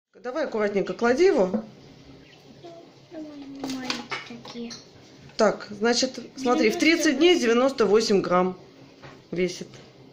Давай аккуратненько клади его. Такие. Так, значит, смотри, в 30 дней 98 грамм весит.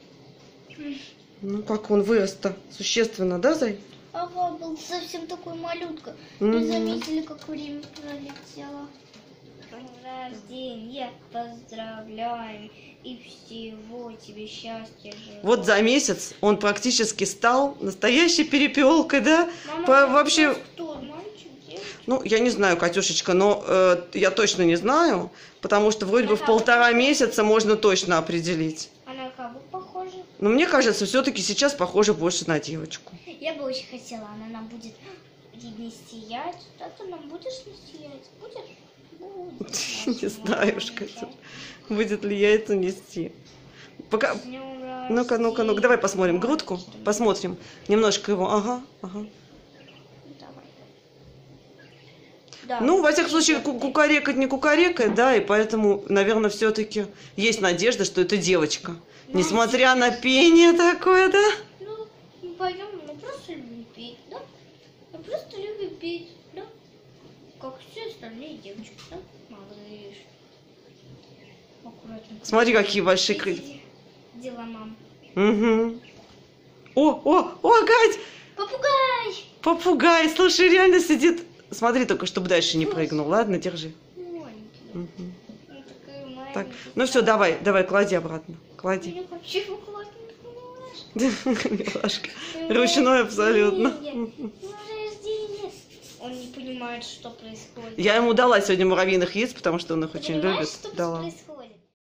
Ну, как он вырос-то существенно, да, Зай? Ага, был совсем такой малютка. Мгм. Не заметили, как время пролетело. Рождение поздравляем и всего тебе счастья желаем. Вот за месяц он практически стал настоящей перепелкой, да? Мама, Вообще, кто? Мальчик, девочка? ну, я не знаю, Катюшечка, но я точно не знаю, потому что вроде бы в 1,5 месяца можно точно определить. А на кого похожа? Но мне кажется, все-таки сейчас похоже больше на девочку. Я бы очень хотела, она нам будет нести яйца. Да, ты нам будешь нести яйца? Будешь? Будешь. Не знаю уж, Катюш, будет ли яйца нести. Пока... С днем Ну-ка, ну-ка, ну-ка, давай посмотрим грудку. Посмотрим. Немножко его. Ага, ага. Давай. Да. Ну, во всяком случае, кукарекать не кукарекает, да, и поэтому, наверное, все-таки есть надежда, что это девочка. Несмотря на пение такое, да? Ну, мы поем, мы просто любим петь, да? Мы просто любим петь, да? Как все остальные девочки, да? Малыш. Аккуратно. Смотри, какие большие крылья. Дела, мам. Угу. О, Кать! Попугай! Попугай, слушай, реально сидит. Смотри только, чтобы дальше не прыгнул. Ладно, держи. Маленький. Угу. Он такой маленький. Так, ну все, давай, клади обратно. Клади. Я хочу его класть. Милашка. Ручной абсолютно. Рождение. Он не понимает, что происходит. Я ему дала сегодня муравьиных яиц, потому что он их очень Понимаешь, любит. что Дала. происходит?